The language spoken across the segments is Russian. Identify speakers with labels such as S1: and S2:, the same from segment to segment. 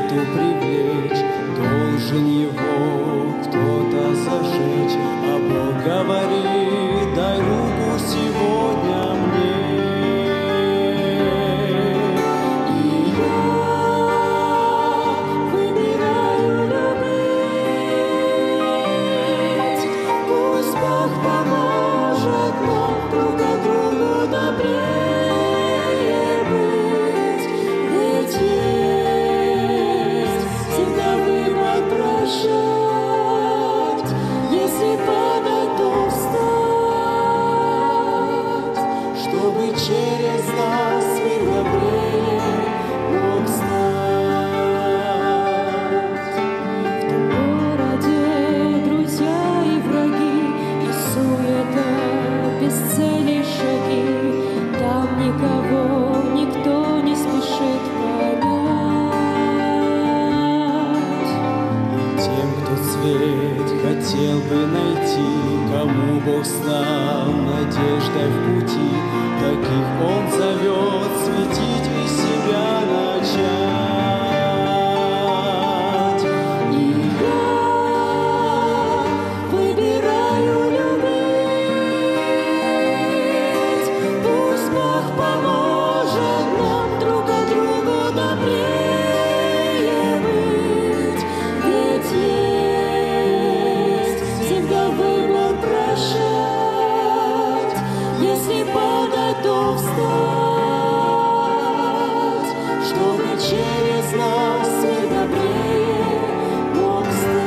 S1: свету привлечь, должен его кто-то зажечь, а Бог говорит: дай руку сегодня мне. И я выбираю любить, пусть Бог поможет нам друг от другу добрее. Через нас мир добрее мог стать.
S2: В городе друзья и враги, и суета, без цели шаги. Там никого никто не спешит понять.
S1: Тем, кто свет хотел бы найти, кому Бог стал надеждой в пути, таких Он зовет светить и себя начать.
S2: И я выбираю любить, пусть Бог поможет нам друг от другу добрее быть. Ведь есть всегда выбор прощать, если готов встать, чтобы через нас мир добрее мог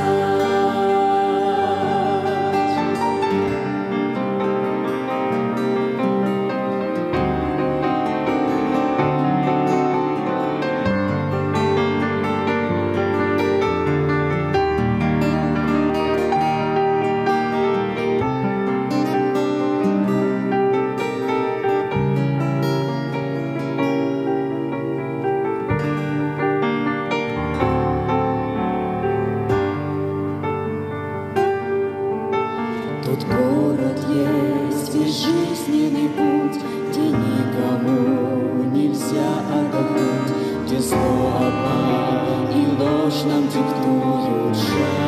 S1: Тот город есть весь жизненный путь, где никому нельзя отдохнуть, где зло, обман и ложь нам диктуют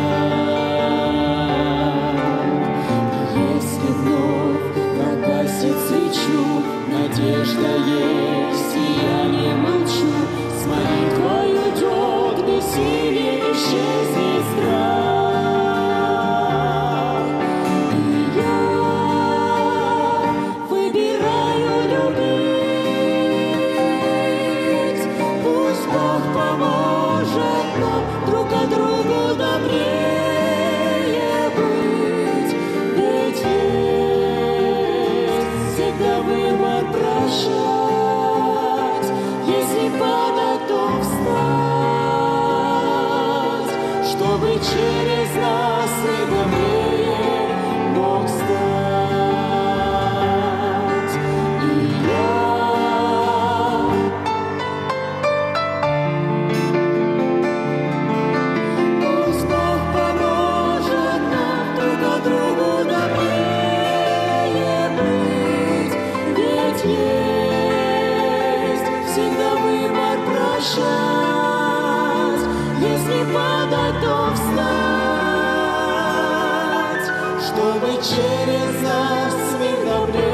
S1: шаг. И если вновь погасит свечу, надежда есть, и я не молчу. С молитвой уйдет бессилие, исчезнет страх. Друг от другу добрее быть, ведь есть всегда выбор прощать, если падать, то встать, чтобы через нас и добрее мог стать. И я всегда выбор прощать, если падать, то встать, чтобы через нас мир добрее.